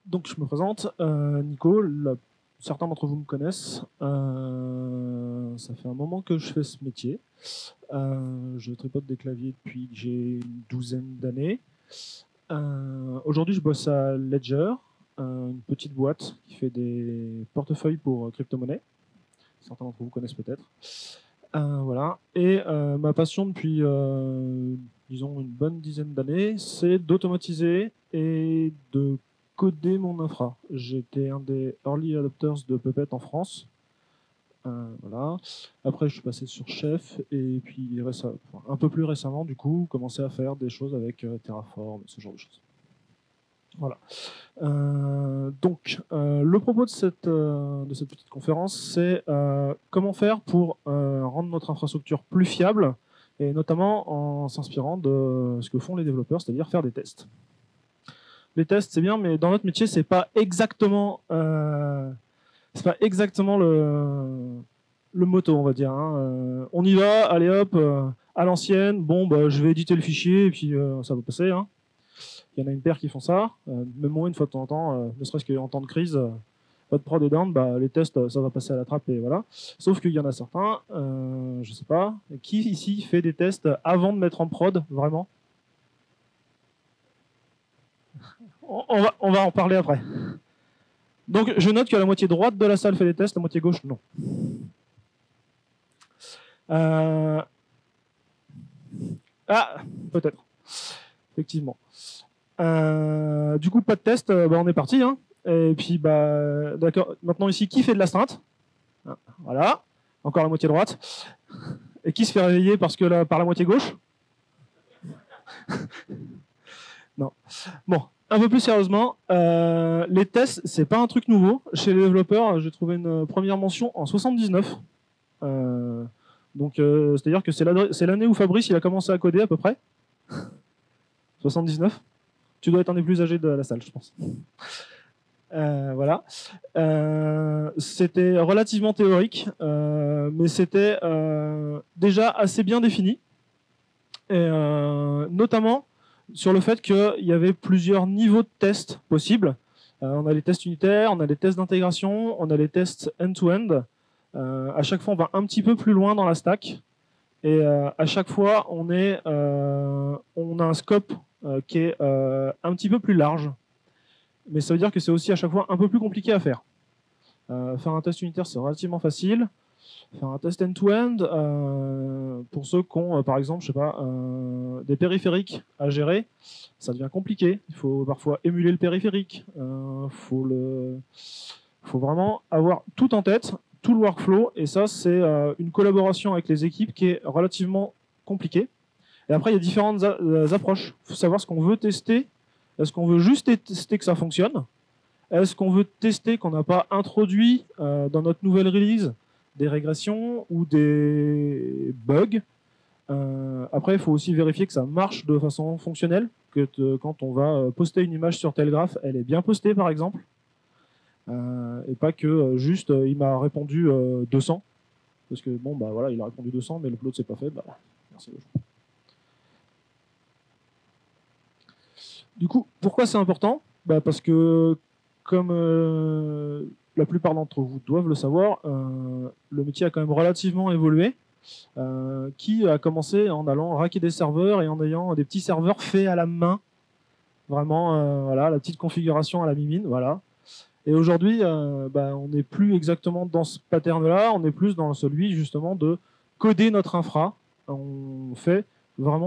Donc je me présente, Nico, certains d'entre vous me connaissent. Ça fait un moment que je fais ce métier. Je tripote des claviers depuis que j'ai une douzaine d'années. Aujourd'hui, je bosse à Ledger, une petite boîte qui fait des portefeuilles pour crypto-monnaies. Certains d'entre vous connaissent peut-être. Voilà. Et ma passion depuis, disons, une bonne dizaine d'années, c'est d'automatiser et de coder mon infra. J'étais un des early adopters de Puppet en France. Voilà. Après, je suis passé sur Chef et puis un peu plus récemment, du coup, commencé à faire des choses avec Terraform, ce genre de choses. Voilà. Donc, le propos de cette petite conférence, c'est comment faire pour rendre notre infrastructure plus fiable, et notamment en s'inspirant de ce que font les développeurs, c'est-à-dire faire des tests. Les tests, c'est bien, mais dans notre métier, c'est pas exactement le motto, on va dire. Hein. On y va, allez hop, à l'ancienne. Bon, bah, je vais éditer le fichier et puis ça va passer. Hein. Il y en a une paire qui font ça. Même moi, une fois de temps en temps, ne serait-ce qu'en temps de crise, votre prod est down, bah, les tests, ça va passer à la trappe et voilà. Sauf qu'il y en a certains, je sais pas, qui ici fait des tests avant de mettre en prod, vraiment? On va en parler après. Donc, je note que la moitié droite de la salle fait des tests, la moitié gauche, non. Ah, peut-être. Effectivement. Du coup, pas de test, bah, on est parti. Hein. Et puis, bah, d'accord. Maintenant, ici, qui fait de l'astreinte? Voilà. Encore la moitié droite. Et qui se fait réveiller par la moitié gauche? Non. Bon, un peu plus sérieusement, les tests, c'est pas un truc nouveau. Chez les développeurs, j'ai trouvé une première mention en 79. Donc, c'est-à-dire que c'est l'année où Fabrice il a commencé à coder à peu près. 79. Tu dois être un des plus âgés de la salle, je pense. Voilà. C'était relativement théorique, mais c'était déjà assez bien défini. Et notamment sur le fait qu'il y avait plusieurs niveaux de tests possibles. On a les tests unitaires, on a les tests d'intégration, on a les tests end-to-end. À chaque fois, on va un petit peu plus loin dans la stack. Et à chaque fois, on a un scope qui est un petit peu plus large. Mais ça veut dire que c'est aussi à chaque fois un peu plus compliqué à faire. Faire un test unitaire, c'est relativement facile. Faire un test end-to-end, pour ceux qui ont, par exemple, je sais pas, des périphériques à gérer, ça devient compliqué. Il faut parfois émuler le périphérique. Faut vraiment avoir tout en tête, tout le workflow. Et ça, c'est une collaboration avec les équipes qui est relativement compliquée. Et après, il y a différentes approches. Il faut savoir ce qu'on veut tester. Est-ce qu'on veut juste tester que ça fonctionne? Est-ce qu'on veut tester qu'on n'a pas introduit dans notre nouvelle release des régressions ou des bugs? Après, il faut aussi vérifier que ça marche de façon fonctionnelle, que quand on va poster une image sur Telegraph, elle est bien postée, par exemple, et pas que juste il m'a répondu 200, parce que bon, bah voilà, il a répondu 200, mais l'upload s'est pas fait. Bah, merci. Du coup, pourquoi c'est important? Bah, parce que comme la plupart d'entre vous doivent le savoir, le métier a quand même relativement évolué. Qui a commencé en allant racker des serveurs et en ayant des petits serveurs faits à la main. Vraiment, voilà, la petite configuration à la mimine, voilà. Et aujourd'hui, bah, on n'est plus exactement dans ce pattern-là, on est plus dans celui justement de coder notre infra. On fait vraiment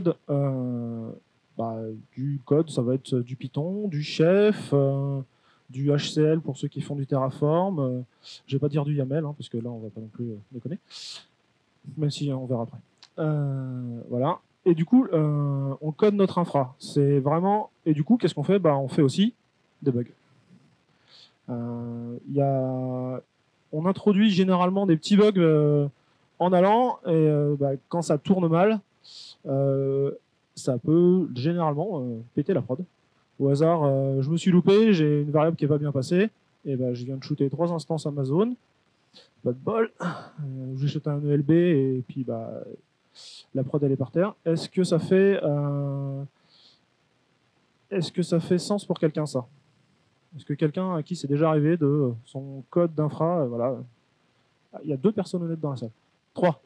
bah, du code, ça va être du Python, du Chef, du HCL pour ceux qui font du Terraform. Je vais pas dire du YAML, hein, parce que là, on va pas non plus déconner. Même si on verra après. Voilà. Et du coup, on code notre infra. C'est vraiment. Et du coup, qu'est-ce qu'on fait? Bah, on fait aussi des bugs. On introduit généralement des petits bugs en allant, et bah, quand ça tourne mal, ça peut généralement péter la prod. Au hasard, je me suis loupé, j'ai une variable qui n'est pas bien passée, et bah, je viens de shooter 3 instances Amazon. Pas de bol. J'ai jeté un ELB et puis bah, la prod elle est par terre. Est-ce que ça fait sens pour quelqu'un ça? Est-ce que quelqu'un à qui c'est déjà arrivé de son code d'infra, voilà. Ah, il y a 2 personnes honnêtes dans la salle. 3.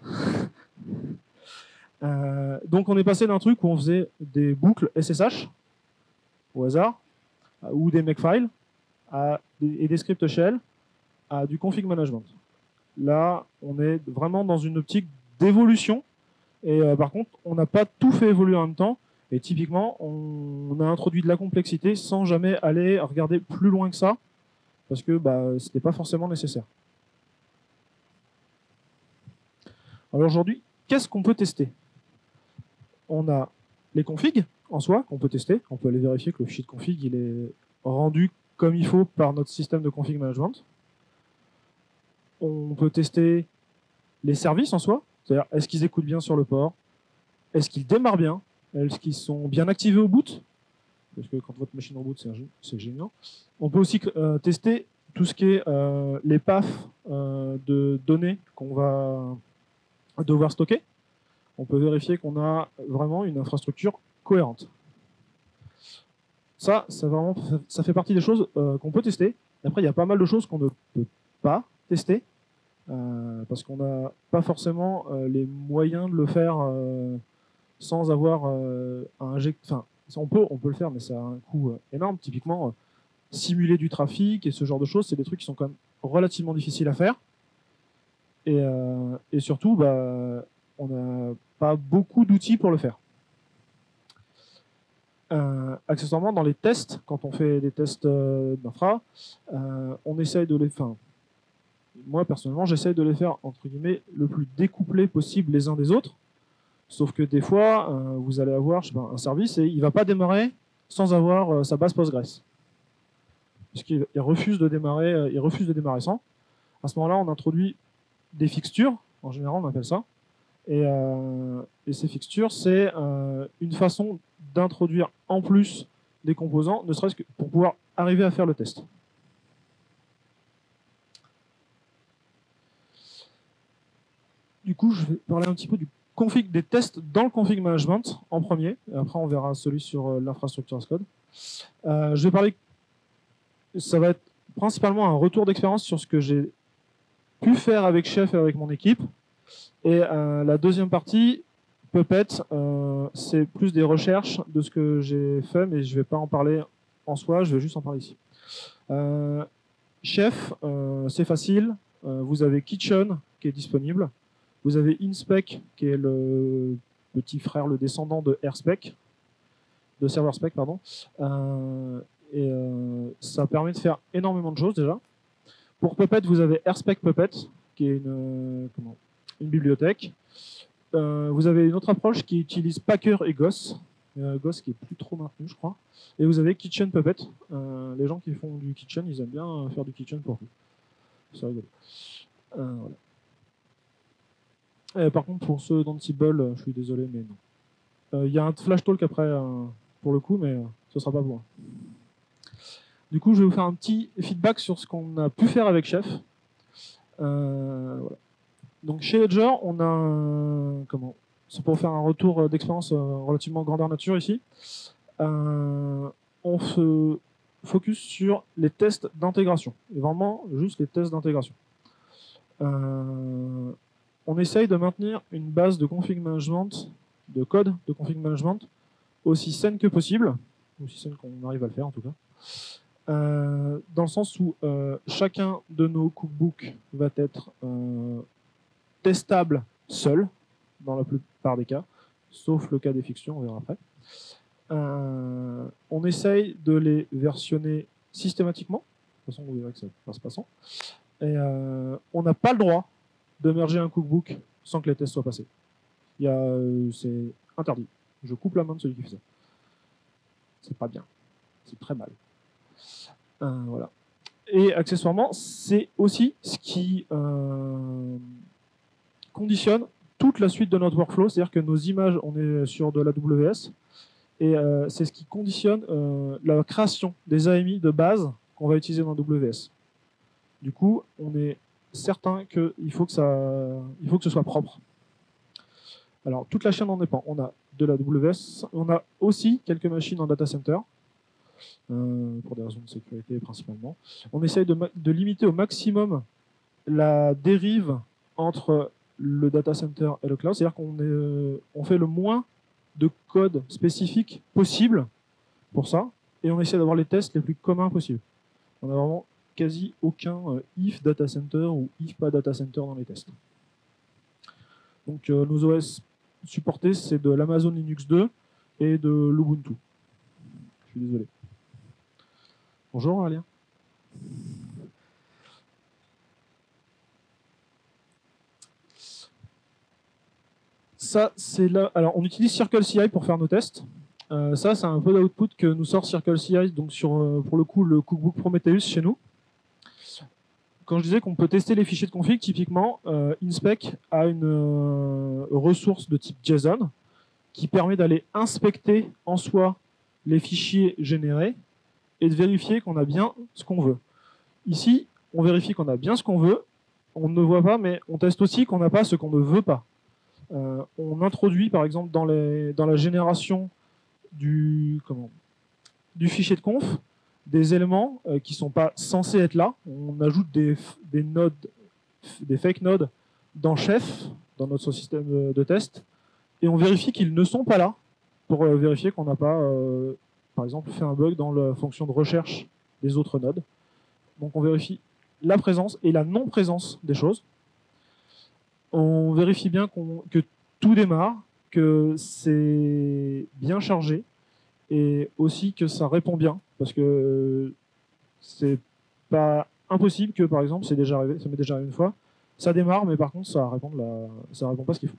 Donc on est passé d'un truc où on faisait des boucles SSH au hasard, ou des makefiles, et des scripts shell, à du config management. Là, on est vraiment dans une optique d'évolution. Et par contre, on n'a pas tout fait évoluer en même temps. Et typiquement, on a introduit de la complexité sans jamais aller regarder plus loin que ça, parce que ce n'était pas forcément nécessaire. Alors aujourd'hui, qu'est-ce qu'on peut tester? On a les configs en soi qu'on peut tester. On peut aller vérifier que le fichier de config il est rendu comme il faut par notre système de config management. On peut tester les services en soi, c'est-à-dire est-ce qu'ils écoutent bien sur le port, est-ce qu'ils démarrent bien, est-ce qu'ils sont bien activés au boot, parce que quand votre machine reboot, c'est génial. On peut aussi tester tout ce qui est les paths de données qu'on va devoir stocker. On peut vérifier qu'on a vraiment une infrastructure cohérente. Ça fait partie des choses qu'on peut tester. Après, il y a pas mal de choses qu'on ne peut pas tester parce qu'on n'a pas forcément les moyens de le faire sans avoir un inject. Enfin, on peut le faire, mais ça a un coût énorme. Typiquement, simuler du trafic et ce genre de choses, c'est des trucs qui sont quand même relativement difficiles à faire. Et surtout, on n'a pas beaucoup d'outils pour le faire. Accessoirement, dans les tests, quand on fait des tests d'infra, on essaye de les faire. Moi, personnellement, j'essaye de les faire, entre guillemets, le plus découplé possible les uns des autres. Sauf que des fois, vous allez avoir un service et il ne va pas démarrer sans avoir sa base Postgres. Parce qu'il refuse de démarrer, sans. À ce moment-là, on introduit des fixtures, en général, on appelle ça. Et ces fixtures, c'est une façon d'introduire en plus des composants, ne serait-ce que pour pouvoir arriver à faire le test. Du coup, je vais parler un petit peu des tests dans le config management en premier. Et après, on verra celui sur l'infrastructure as code. Je vais parler, ça va être principalement un retour d'expérience sur ce que j'ai pu faire avec Chef et avec mon équipe. Et la deuxième partie, Puppet, c'est plus des recherches de ce que j'ai fait, mais je ne vais pas en parler en soi, je vais juste en parler ici. Chef, c'est facile. Vous avez Kitchen qui est disponible. Vous avez InSpec qui est le petit frère, le descendant de AirSpec, de ServerSpec, pardon. Ça permet de faire énormément de choses déjà. Pour Puppet, vous avez AirSpec Puppet, qui est une bibliothèque. Vous avez une autre approche qui utilise Packer et Goss. Goss qui est plus trop maintenu, je crois. Et vous avez Kitchen Puppet. Les gens qui font du Kitchen, ils aiment bien faire du Kitchen pour vous. C'est rigolo. Voilà. Par contre, pour ceux d'Ansible, je suis désolé, mais non. Il y a un flash talk après, pour le coup, mais ce ne sera pas pour moi. Du coup, je vais vous faire un petit feedback sur ce qu'on a pu faire avec Chef. Voilà. Donc chez Ledger, on a c'est pour faire un retour d'expérience relativement grandeur nature ici. On se focus sur les tests d'intégration, et vraiment juste les tests d'intégration. On essaye de maintenir une base de config management, de code de config management, aussi saine que possible, aussi saine qu'on arrive à le faire en tout cas. Dans le sens où chacun de nos cookbooks va être testable seul, dans la plupart des cas, sauf le cas des fictions, on verra après. On essaye de les versionner systématiquement, de toute façon vous verrez que ça passe pas sans. Et on n'a pas le droit de merger un cookbook sans que les tests soient passés. C'est interdit. Je coupe la main de celui qui fait ça. C'est pas bien. C'est très mal. Voilà. Et accessoirement, c'est aussi ce qui conditionne toute la suite de notre workflow, c'est-à-dire que nos images, on est sur de l'AWS, et c'est ce qui conditionne la création des AMI de base qu'on va utiliser dans AWS. Du coup, on est certain qu'il faut que ce soit propre. Alors, toute la chaîne en dépend. On a de l'AWS, on a aussi quelques machines en data center. pour des raisons de sécurité principalement. On essaye de limiter au maximum la dérive entre le data center et le cloud, c'est-à-dire on fait le moins de code spécifique possible pour ça, et on essaie d'avoir les tests les plus communs possibles. On n'a vraiment quasi aucun if data center ou if pas data center dans les tests. Donc nos OS supportés, c'est de l'Amazon Linux 2 et de l'Ubuntu. Je suis désolé. Bonjour Alia. Ça, c'est là. Alors, on utilise CircleCI pour faire nos tests. Ça, c'est un peu l'output que nous sort CircleCI, donc sur, pour le coup, le Cookbook Prometheus chez nous. Quand je disais qu'on peut tester les fichiers de config, typiquement, Inspec a une ressource de type JSON qui permet d'aller inspecter en soi les fichiers générés et de vérifier qu'on a bien ce qu'on veut. Ici, on vérifie qu'on a bien ce qu'on veut. On ne voit pas, mais on teste aussi qu'on n'a pas ce qu'on ne veut pas. On introduit, par exemple, dans la génération du fichier de conf, des éléments qui ne sont pas censés être là. On ajoute des nodes, des fake nodes dans Chef, dans notre système de test, et on vérifie qu'ils ne sont pas là pour vérifier qu'on n'a pas, par exemple, fait un bug dans la fonction de recherche des autres nodes. Donc on vérifie la présence et la non-présence des choses. On vérifie bien que tout démarre, que c'est bien chargé, et aussi que ça répond bien, parce que c'est pas impossible que, par exemple, ça m'est déjà arrivé une fois, ça démarre, mais par contre, ça répond pas ce qu'il faut.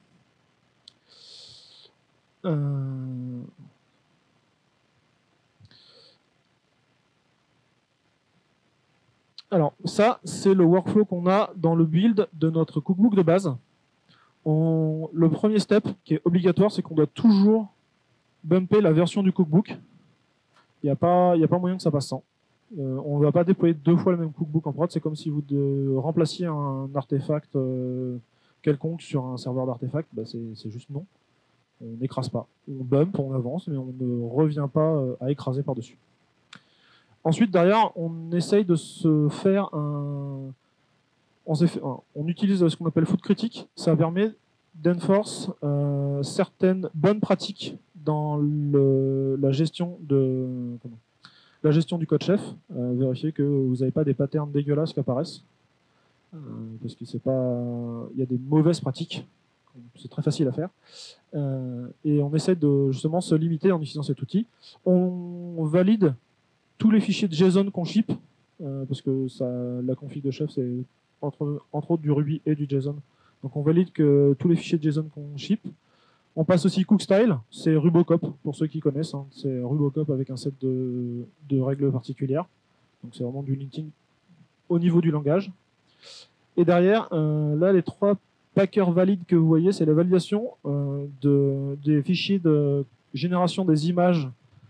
Alors, ça, c'est le workflow qu'on a dans le build de notre cookbook de base. Le premier step qui est obligatoire, c'est qu'on doit toujours bumper la version du cookbook. Il n'y a pas moyen que ça passe sans. On ne va pas déployer 2 fois le même cookbook en prod. C'est comme si vous remplaciez un artefact quelconque sur un serveur d'artefact. Bah c'est juste non. On n'écrase pas. On bump, on avance, mais on ne revient pas à écraser par-dessus. Ensuite, derrière, on essaye de se faire on utilise ce qu'on appelle foot critique. Ça permet d'enforce certaines bonnes pratiques dans la gestion du code chef. Vérifier que vous n'avez pas des patterns dégueulasses qui apparaissent. Parce que il y a des mauvaises pratiques. C'est très facile à faire. Et on essaie de justement se limiter en utilisant cet outil. On valide tous les fichiers de JSON qu'on ship, parce que la config de chef, c'est entre autres du Ruby et du JSON. Donc on valide que tous les fichiers de JSON qu'on ship. On passe aussi Cookstyle, c'est Rubocop, pour ceux qui connaissent. Hein. C'est Rubocop avec un set de règles particulières. Donc c'est vraiment du linting au niveau du langage. Et derrière, là, les 3 packers valides que vous voyez, c'est la validation des fichiers de génération des images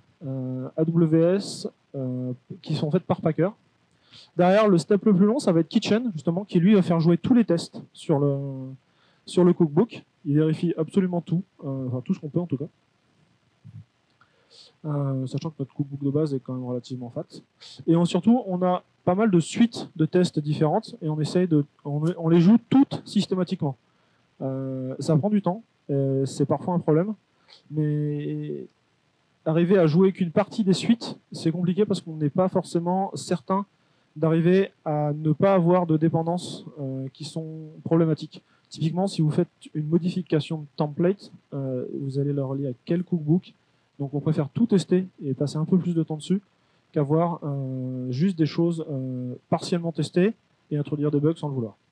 AWS qui sont faites par packer. Derrière, le step le plus long, ça va être Kitchen, justement, qui lui va faire jouer tous les tests sur le cookbook. Il vérifie absolument tout, enfin tout ce qu'on peut en tout cas. Sachant que notre cookbook de base est quand même relativement fat. Et surtout, on a pas mal de suites de tests différentes et on les joue toutes systématiquement. Ça prend du temps, c'est parfois un problème, mais arriver à jouer qu'une partie des suites, c'est compliqué parce qu'on n'est pas forcément certain d'arriver à ne pas avoir de dépendances qui sont problématiques. Typiquement, si vous faites une modification de template, vous allez le relier à quel cookbook. Donc on préfère tout tester et passer un peu plus de temps dessus qu'avoir juste des choses partiellement testées et introduire des bugs sans le vouloir.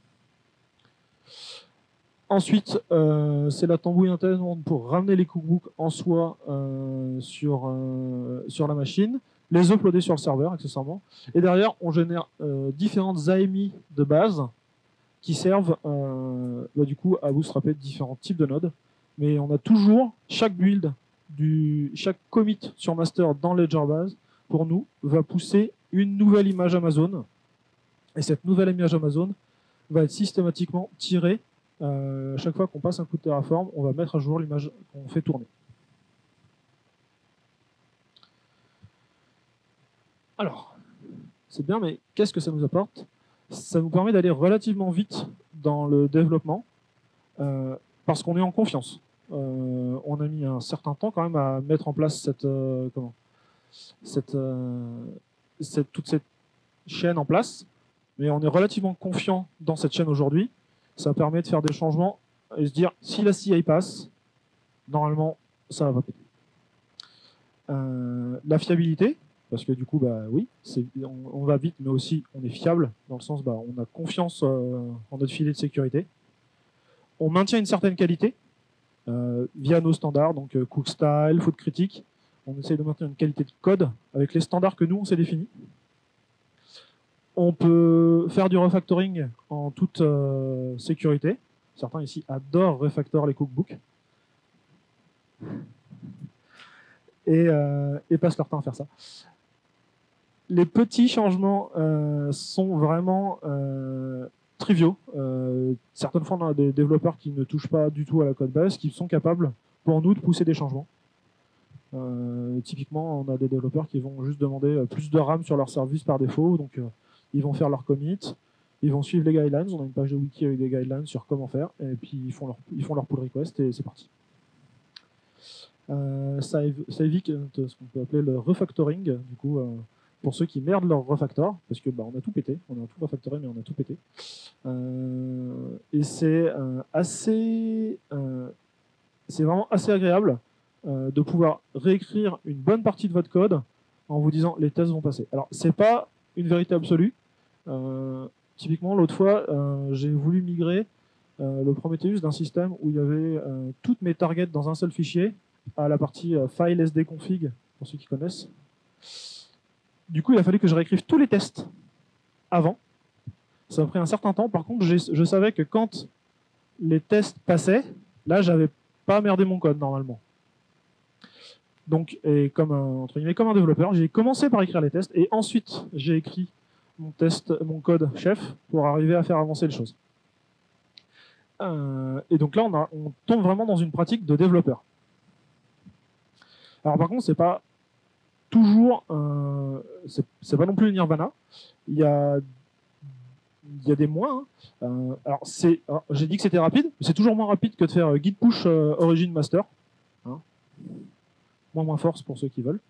Ensuite, c'est la tambouille interne pour ramener les cookbooks en soi sur la machine, les uploader sur le serveur accessoirement. Et derrière, on génère différentes AMI de base qui servent du coup à bootstrapper différents types de nodes. Mais on a toujours chaque build, chaque commit sur master dans Ledger-Base, pour nous, va pousser une nouvelle image Amazon. Et cette nouvelle image Amazon va être systématiquement tirée. Chaque fois qu'on passe un coup de Terraform, on va mettre à jour l'image qu'on fait tourner. Alors, c'est bien, mais qu'est-ce que ça nous apporte? Ça nous permet d'aller relativement vite dans le développement, parce qu'on est en confiance. On a mis un certain temps quand même à mettre en place toute cette chaîne en place, mais on est relativement confiant dans cette chaîne aujourd'hui. Ça permet de faire des changements et se dire, si la CI passe, normalement, ça va pas péter. La fiabilité, parce que du coup, bah oui, on va vite, mais aussi on est fiable, dans le sens, bah, on a confiance en notre filet de sécurité. On maintient une certaine qualité via nos standards, donc Cook Style, Faute Critique. On essaie de maintenir une qualité de code avec les standards que nous, on s'est définis. On peut faire du refactoring en toute sécurité. Certains ici adorent refactor les cookbooks. Et passent leur temps à faire ça. Les petits changements sont vraiment triviaux. Certaines fois, on a des développeurs qui ne touchent pas du tout à la code base, qui sont capables, pour nous, de pousser des changements. Typiquement, on a des développeurs qui vont juste demander plus de RAM sur leur service par défaut, donc ils vont faire leur commit, ils vont suivre les guidelines, on a une page de wiki avec des guidelines sur comment faire, et puis ils font leur pull request et c'est parti. Ça évite ce qu'on peut appeler le refactoring, du coup, pour ceux qui merdent leur refactor, parce que bah, on a tout pété, on a tout refactoré, mais on a tout pété. Et c'est vraiment assez agréable de pouvoir réécrire une bonne partie de votre code en vous disant les tests vont passer. Alors, c'est pas une vérité absolue. Typiquement, l'autre fois, j'ai voulu migrer le Prometheus d'un système où il y avait toutes mes targets dans un seul fichier à la partie file sdconfig, pour ceux qui connaissent. Du coup, il a fallu que je réécrive tous les tests avant. Ça a pris un certain temps. Par contre, je savais que quand les tests passaient, là, j'avais pas merdé mon code normalement. Donc, comme un développeur, j'ai commencé par écrire les tests et ensuite j'ai écrit mon code chef pour arriver à faire avancer les choses. Et donc là, on tombe vraiment dans une pratique de développeur. Alors par contre, c'est pas toujours, c'est pas non plus le nirvana. Il y a des moins. Alors j'ai dit que c'était rapide, mais c'est toujours moins rapide que de faire git push origin master. Hein. Moins force pour ceux qui veulent.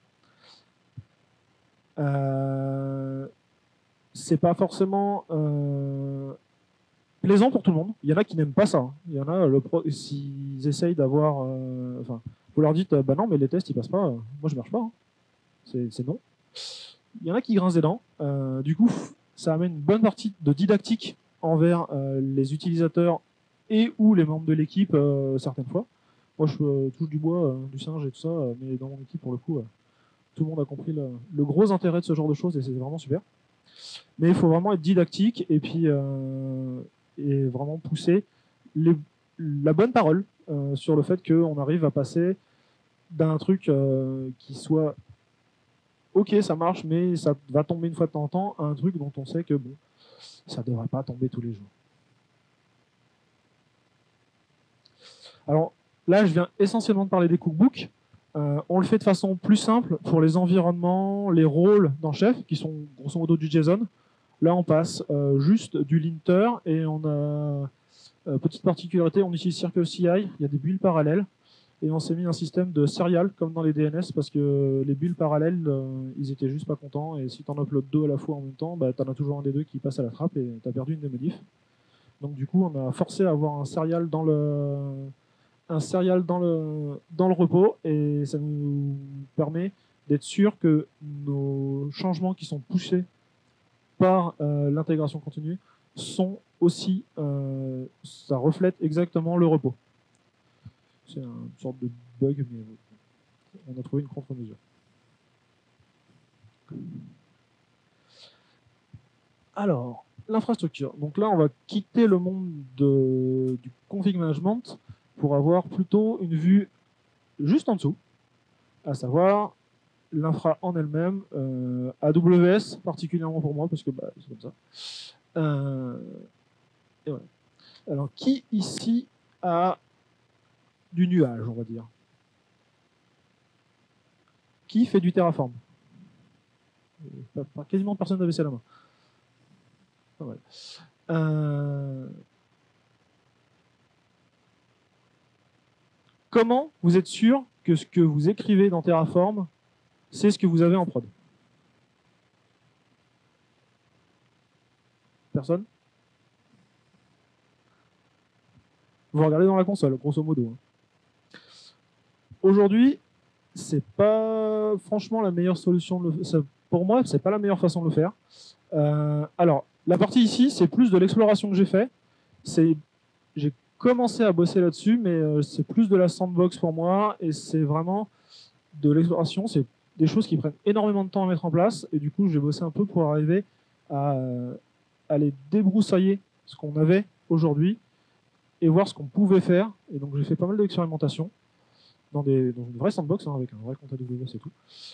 C'est pas forcément plaisant pour tout le monde. Il y en a qui n'aiment pas ça. Il y en a, s'ils essayent d'avoir... vous leur dites, bah non, mais les tests, ils passent pas. Moi, je marche pas. Hein. C'est non. Il y en a qui grincent des dents. Du coup, ça amène une bonne partie de didactique envers les utilisateurs et ou les membres de l'équipe, certaines fois. Moi, je touche du bois, du singe et tout ça, mais dans mon équipe, pour le coup, tout le monde a compris le gros intérêt de ce genre de choses et c'est vraiment super. Mais il faut vraiment être didactique et puis et vraiment pousser la bonne parole sur le fait qu'on arrive à passer d'un truc qui soit ok, ça marche, mais ça va tomber une fois de temps en temps, à un truc dont on sait que bon, ça ne devrait pas tomber tous les jours. Alors là, je viens essentiellement de parler des cookbooks. On le fait de façon plus simple pour les environnements, les rôles dans Chef, qui sont grosso modo du JSON. Là, on passe juste du linter et on a, petite particularité, on utilise CircleCI, il y a des builds parallèles et on s'est mis un système de serial comme dans les DNS parce que les builds parallèles, ils étaient juste pas contents et si tu en uploads deux à la fois en même temps, bah, tu en as toujours un des deux qui passe à la trappe et tu as perdu une des modifs. Donc du coup, on a forcé à avoir un serial dans le repos et ça nous permet d'être sûr que nos changements qui sont poussés par l'intégration continue sont aussi, ça reflète exactement le repos. C'est une sorte de bug, mais on a trouvé une contre-mesure. Alors, l'infrastructure. Donc là, on va quitter le monde du config management pour avoir plutôt une vue juste en dessous, à savoir l'infra en elle-même, AWS particulièrement pour moi, parce que bah, c'est comme ça. Et voilà. Alors, qui ici a du nuage, on va dire? Qui fait du Terraform? Quasiment personne n'a baissé la main. Pas mal. Comment vous êtes sûr que ce que vous écrivez dans Terraform, c'est ce que vous avez en prod? Personne? Vous regardez dans la console, grosso modo. Aujourd'hui, c'est pas franchement la meilleure solution de le faire. Pour moi, c'est pas la meilleure façon de le faire. Alors, la partie ici, c'est plus de l'exploration que j'ai fait. J'ai commencé à bosser là-dessus, mais c'est plus de la sandbox pour moi, et c'est vraiment de l'exploration. C'est des choses qui prennent énormément de temps à mettre en place, et du coup, j'ai bossé un peu pour arriver à aller débroussailler ce qu'on avait aujourd'hui et voir ce qu'on pouvait faire. Et donc, j'ai fait pas mal d'expérimentations dans une vraie sandbox, avec un vrai compte AWS et tout.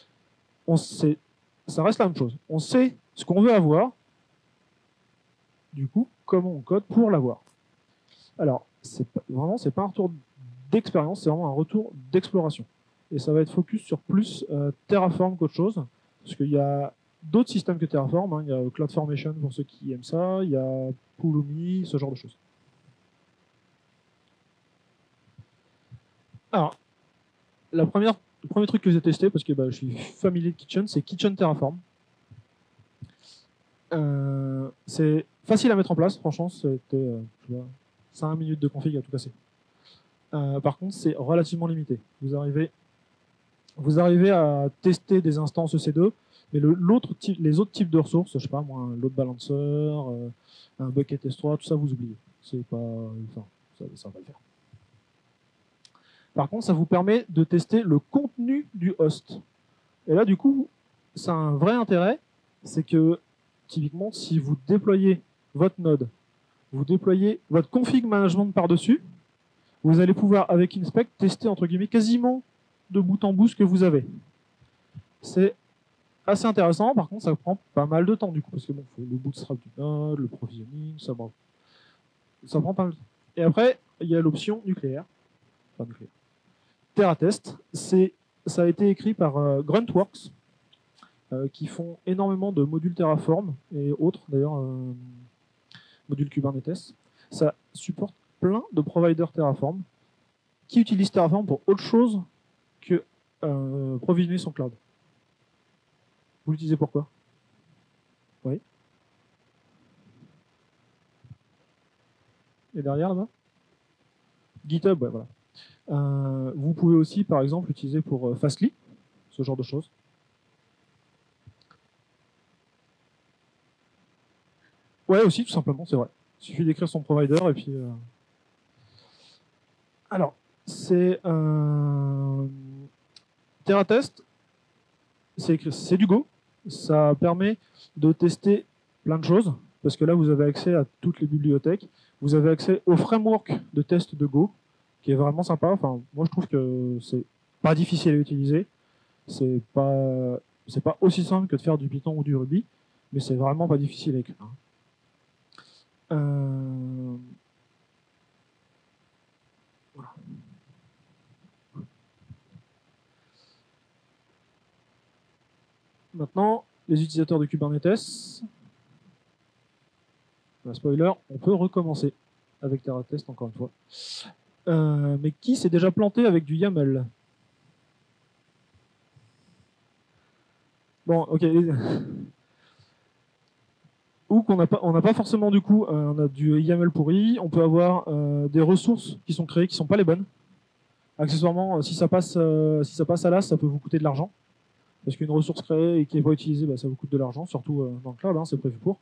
Ça reste la même chose. On sait ce qu'on veut avoir. Du coup, comment on code pour l'avoir? Alors, c'est pas un retour d'expérience, c'est vraiment un retour d'exploration. Et ça va être focus sur plus Terraform qu'autre chose, parce qu'il y a d'autres systèmes que Terraform. Il y a CloudFormation pour ceux qui aiment ça, il y a Pulumi, ce genre de choses. Alors, le premier truc que j'ai testé, parce que je suis familier de Kitchen, c'est Kitchen Terraform. C'est facile à mettre en place, franchement, c'était 5 minutes de config à tout casser. Par contre, c'est relativement limité. Vous arrivez à tester des instances EC2, mais les autres types de ressources, je sais pas moi, un load balancer, un bucket S3, tout ça, vous oubliez. C'est pas, enfin, ça va pas le faire. Par contre, ça vous permet de tester le contenu du host. Et là, du coup, ça a un vrai intérêt, c'est que typiquement, si vous déployez votre node, vous déployez votre config management par-dessus, vous allez pouvoir, avec Inspect, tester, entre guillemets, quasiment de bout en bout ce que vous avez. C'est assez intéressant, par contre, ça prend pas mal de temps, du coup, parce que bon, faut le bootstrap du node, le provisioning, ça prend pas mal de temps. Et après, il y a l'option nucléaire. Enfin, nucléaire. TerraTest, ça a été écrit par Gruntworks, qui font énormément de modules Terraform et autres, d'ailleurs, modules Kubernetes. Ça supporte plein de providers Terraform qui utilisent Terraform pour autre chose que provisionner son cloud. Vous l'utilisez pourquoi? Oui. Et derrière, là-bas? GitHub, ouais, voilà. Vous pouvez aussi, par exemple, l'utiliser pour Fastly, ce genre de choses. Ouais, aussi, tout simplement, c'est vrai. Il suffit d'écrire son provider et puis... Alors, c'est TerraTest, c'est du Go. Ça permet de tester plein de choses, parce que là, vous avez accès à toutes les bibliothèques. Vous avez accès au framework de test de Go, qui est vraiment sympa. Enfin, moi, je trouve que c'est pas difficile à utiliser. C'est pas aussi simple que de faire du Python ou du Ruby, mais c'est vraiment pas difficile à écrire. Voilà. Maintenant, les utilisateurs de Kubernetes, spoiler, on peut recommencer avec TerraTest encore une fois. Mais qui s'est déjà planté avec du YAML? Bon, ok. Ou qu'on n'a pas forcément du coup, on a du YAML pourri, on peut avoir des ressources qui sont créées qui ne sont pas les bonnes. Accessoirement, si ça passe à l'as, ça peut vous coûter de l'argent. Parce qu'une ressource créée et qui n'est pas utilisée, ça vous coûte de l'argent, surtout dans le cloud, c'est prévu pour.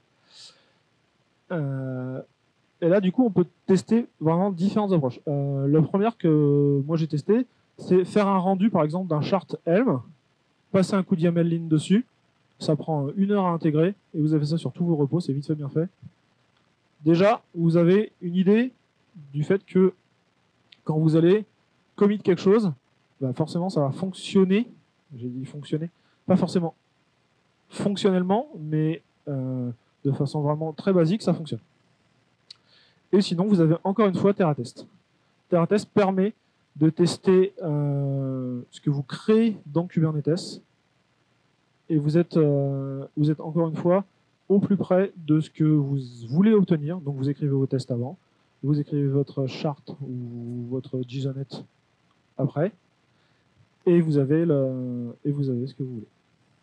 Et là, du coup, on peut tester vraiment différentes approches. La première que moi j'ai testée, c'est faire un rendu, par exemple, d'un chart Helm, passer un coup de YAML line dessus, ça prend 1 heure à intégrer, et vous avez ça sur tous vos repos, c'est vite fait, bien fait. Déjà, vous avez une idée du fait que quand vous allez commit quelque chose, forcément, ça va fonctionner. J'ai dit fonctionner, pas forcément fonctionnellement, mais de façon vraiment très basique, ça fonctionne. Et sinon, vous avez encore une fois TerraTest. TerraTest permet de tester ce que vous créez dans Kubernetes et vous êtes encore une fois au plus près de ce que vous voulez obtenir. Donc vous écrivez vos tests avant, vous écrivez votre charte ou votre JSONet après, et vous avez ce que vous voulez.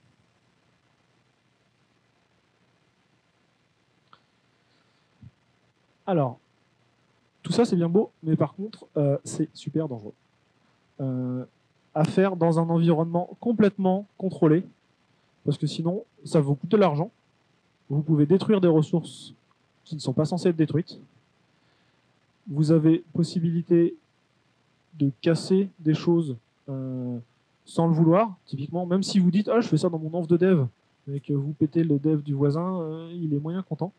Alors, tout ça c'est bien beau, mais par contre, c'est super dangereux. À faire dans un environnement complètement contrôlé, parce que sinon, ça vous coûte de l'argent. Vous pouvez détruire des ressources qui ne sont pas censées être détruites. Vous avez possibilité de casser des choses sans le vouloir. Typiquement, même si vous dites « Ah, je fais ça dans mon env de dev », et que vous pétez le dev du voisin, il est moyen content.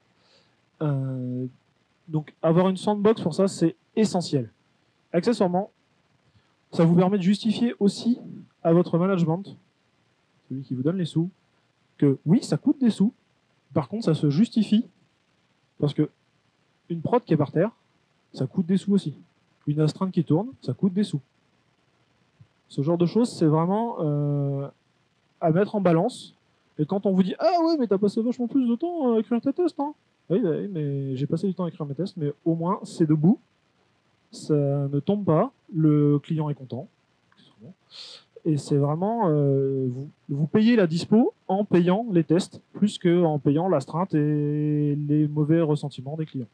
Donc, avoir une sandbox pour ça, c'est essentiel. Accessoirement, ça vous permet de justifier aussi à votre management, celui qui vous donne les sous, que oui, ça coûte des sous, par contre, ça se justifie, parce que une prod qui est par terre, ça coûte des sous aussi. Une astreinte qui tourne, ça coûte des sous. Ce genre de choses, c'est vraiment à mettre en balance. Et quand on vous dit « Ah ouais, mais t'as passé vachement plus de temps à écrire tes tests, hein !» Oui, mais j'ai passé du temps à écrire mes tests, mais au moins, c'est debout. Ça ne tombe pas. Le client est content. Et c'est vraiment, vous payez la dispo en payant les tests, plus qu'en payant l'astreinte et les mauvais ressentiments des clients.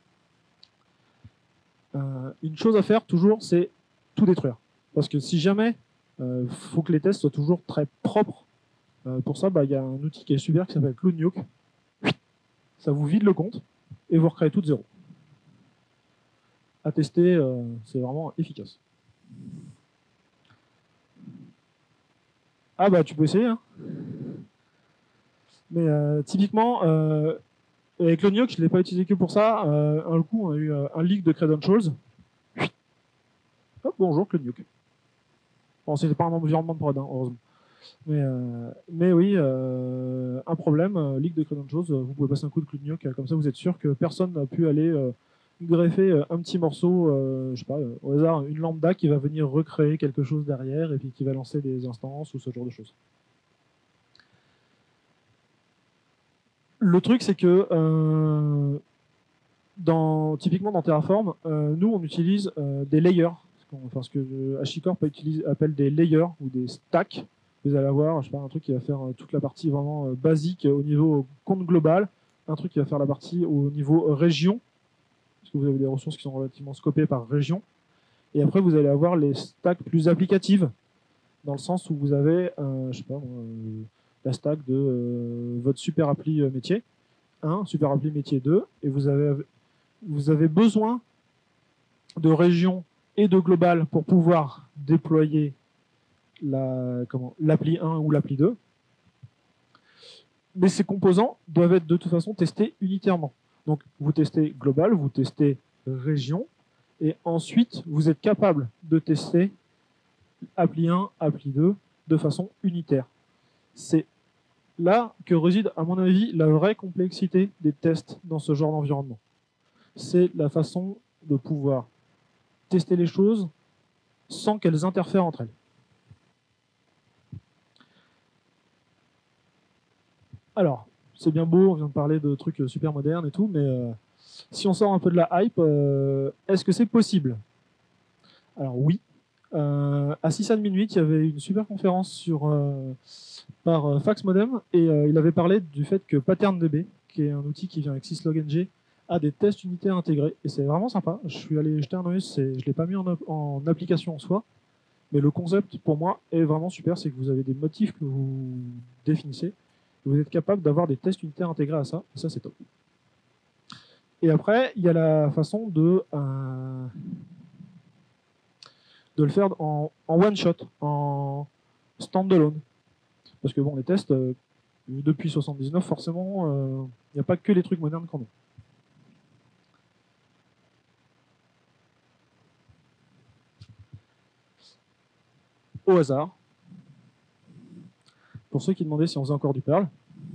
Une chose à faire toujours, c'est tout détruire. Parce que si jamais, il faut que les tests soient toujours très propres. Pour ça, y a un outil qui est super qui s'appelle CloudNuke. Ça vous vide le compte et vous recréez tout de zéro. À tester, c'est vraiment efficace. Ah tu peux essayer. Hein. Mais typiquement, avec CloudNuke, je ne l'ai pas utilisé que pour ça. Un coup, on a eu un leak de Credentials. Hop, bonjour CloudNuke. Bon, c'était pas un environnement de prod, hein, heureusement. Mais oui, un problème, leak de Credentials, vous pouvez passer un coup de CloudNuke, comme ça vous êtes sûr que personne n'a pu aller greffer un petit morceau, je sais pas, au hasard, une lambda qui va venir recréer quelque chose derrière et puis qui va lancer des instances ou ce genre de choses. Le truc, c'est que typiquement dans Terraform, nous on utilise des layers, parce que HashiCorp appelle des layers ou des stacks. Vous allez avoir, je sais pas, un truc qui va faire toute la partie vraiment basique au niveau compte global, un truc qui va faire la partie au niveau région, parce que vous avez des ressources qui sont relativement scopées par région. Et après, vous allez avoir les stacks plus applicatives, dans le sens où vous avez, je sais pas, la stack de votre super appli métier 1, super appli métier 2, et vous avez besoin de région et de global pour pouvoir déployer l'appli 1 ou l'appli 2. Mais ces composants doivent être de toute façon testés unitairement. Donc vous testez global, vous testez région, et ensuite vous êtes capable de tester appli 1, appli 2 de façon unitaire. C'est là que réside, à mon avis, la vraie complexité des tests dans ce genre d'environnement. C'est la façon de pouvoir tester les choses sans qu'elles interfèrent entre elles. Alors, c'est bien beau, on vient de parler de trucs super modernes et tout, mais si on sort un peu de la hype, est-ce que c'est possible? Alors oui. À 6h30, il y avait une super conférence par FaxModem, et il avait parlé du fait que PatternDB, qui est un outil qui vient avec syslog-ng, a des tests unitaires intégrés, et c'est vraiment sympa. Je suis allé jeter un œil, je ne l'ai pas mis en application en soi, mais le concept pour moi est vraiment super, c'est que vous avez des motifs que vous définissez, et vous êtes capable d'avoir des tests unitaires intégrés à ça, et ça c'est top. Et après, il y a la façon de le faire en one-shot, en standalone. Parce que bon, les tests, depuis 79, forcément, il n'y a pas que les trucs modernes qu'on a. Au hasard, pour ceux qui demandaient si on faisait encore du Perl.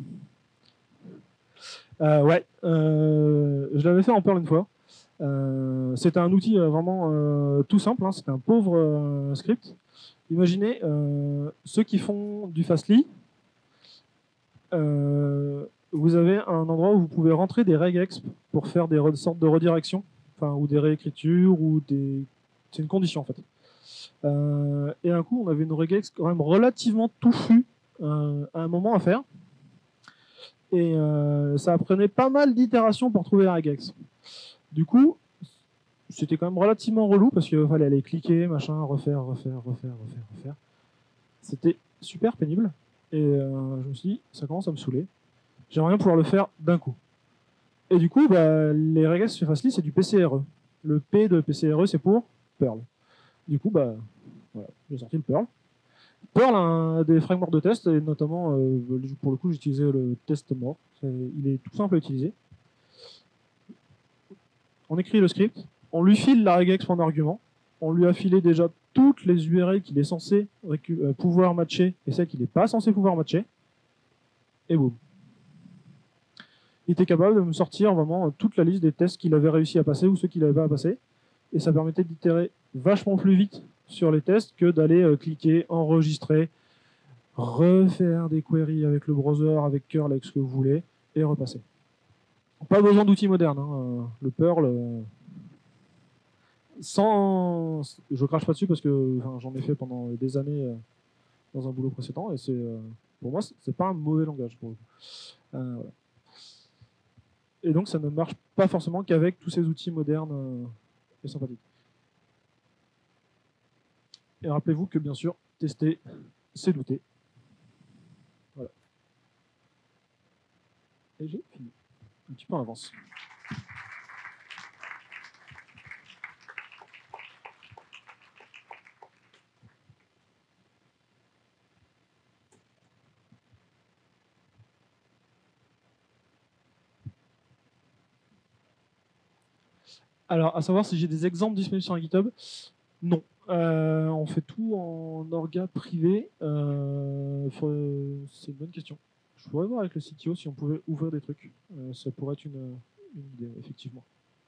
Ouais, je l'avais fait en Perl une fois. C'était un outil vraiment tout simple, hein, c'était un pauvre script. Imaginez ceux qui font du Fastly, vous avez un endroit où vous pouvez rentrer des regexp pour faire des sortes de redirections, enfin, ou des réécritures, ou des... C'est une condition en fait. Et d'un coup, on avait une regex quand même relativement touffue à un moment à faire. Et ça prenait pas mal d'itérations pour trouver la regex. Du coup, c'était quand même relativement relou parce qu'il fallait aller cliquer, machin, refaire. C'était super pénible. Et je me suis dit, ça commence à me saouler. J'aimerais bien pouvoir le faire d'un coup. Et du coup, les regex chez Fastly, c'est du PCRE. Le P de PCRE, c'est pour Perl. Du coup, voilà, j'ai sorti le Perl. Perl a des frameworks de test, et notamment, pour le coup, j'utilisais le test mort. Il est tout simple à utiliser. On écrit le script, on lui file la regex en argument, on lui a filé déjà toutes les URL qu'il est censé pouvoir matcher et celles qu'il n'est pas censé pouvoir matcher, et boum. Il était capable de me sortir vraiment toute la liste des tests qu'il avait réussi à passer ou ceux qu'il n'avait pas à passer, et ça permettait d'itérer vachement plus vite sur les tests que d'aller cliquer, enregistrer, refaire des queries avec le browser, avec curl, avec ce que vous voulez, et repasser. Pas besoin d'outils modernes. Le Perl, je crache pas dessus parce que j'en ai fait pendant des années dans un boulot précédent, et pour moi, c'est pas un mauvais langage. Pour le coup. Voilà. Et donc, ça ne marche pas forcément qu'avec tous ces outils modernes et sympathiques. Et rappelez-vous que, bien sûr, tester, c'est douter. Voilà. Et j'ai fini. Un petit peu en avance. Alors, à savoir si j'ai des exemples disponibles sur un GitHub, non. On fait tout en orga privé. C'est une bonne question. Je pourrais voir avec le CTO si on pouvait ouvrir des trucs. Ça pourrait être une idée, effectivement.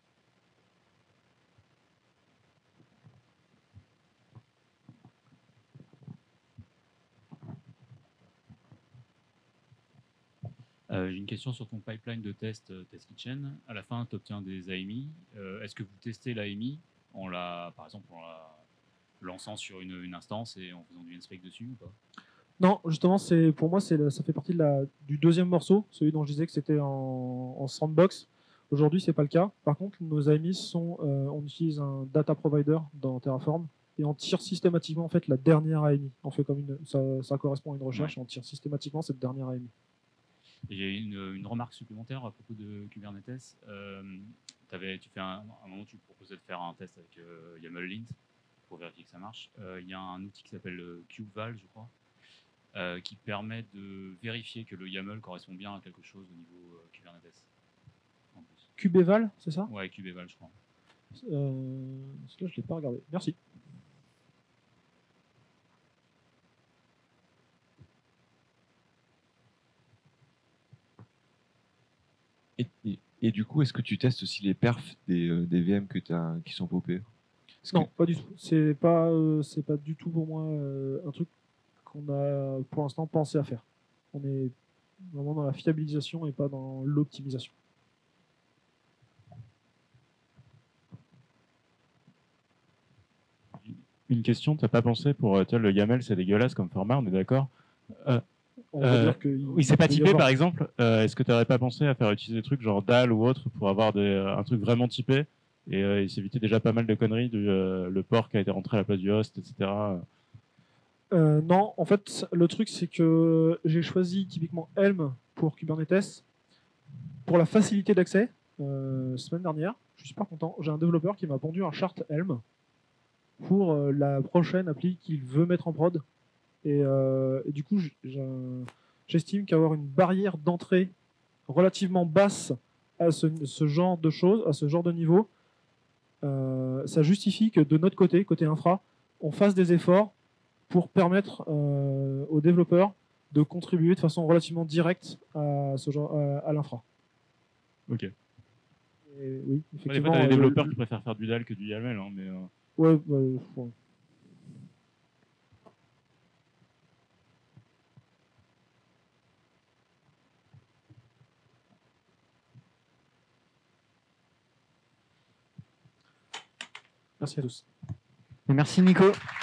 J'ai une question sur ton pipeline de test Test Kitchen. À la fin, tu obtiens des AMI. Est-ce que vous testez l'AMI par exemple, en la lançant sur une instance et en faisant du inspect dessus ou pas? Non, justement, pour moi, ça fait partie du deuxième morceau, celui dont je disais que c'était en sandbox. Aujourd'hui, c'est pas le cas. Par contre, nos AMI on utilise un data provider dans Terraform et on tire systématiquement en fait la dernière AMI. On fait comme ça correspond à une recherche, ouais. Et on tire systématiquement cette dernière AMI. Et j'ai une remarque supplémentaire à propos de Kubernetes. Un moment, tu proposais de faire un test avec YAML-lint pour vérifier que ça marche. Il y a un outil qui s'appelle kubeval, je crois, qui permet de vérifier que le YAML correspond bien à quelque chose au niveau Kubernetes. Kubeval, c'est ça? Ouais, kubeval, je crois. Celui-là, je ne l'ai pas regardé. Merci. Et du coup, est-ce que tu testes aussi les perfs des VM qui sont popés? Non, pas du tout. C'est pas du tout pour moi un truc qu'on a pour l'instant pensé à faire. On est vraiment dans la fiabilisation et pas dans l'optimisation. Une question, t'as pas pensé pour le YAML, c'est dégueulasse comme format, on est d'accord? Oui, c'est pas typé par exemple. Est-ce que tu n'aurais pas pensé à faire utiliser des trucs genre DAL ou autre pour avoir un truc vraiment typé et s'éviter déjà pas mal de conneries, le port qui a été rentré à la place du host, etc. Non, en fait, le truc c'est que j'ai choisi typiquement Helm pour Kubernetes pour la facilité d'accès. Semaine dernière, je suis super content. J'ai un développeur qui m'a pondu un chart Helm pour la prochaine appli qu'il veut mettre en prod. Et du coup, j'estime qu'avoir une barrière d'entrée relativement basse à ce genre de choses, à ce genre de niveau, ça justifie que de notre côté infra, on fasse des efforts pour permettre aux développeurs de contribuer de façon relativement directe à l'infra. Ok. Oui, effectivement. Des fois, t'as des développeurs qui préfèrent faire du DAL que du YAML, hein, mais. Ouais. Merci à tous. Et merci Nico.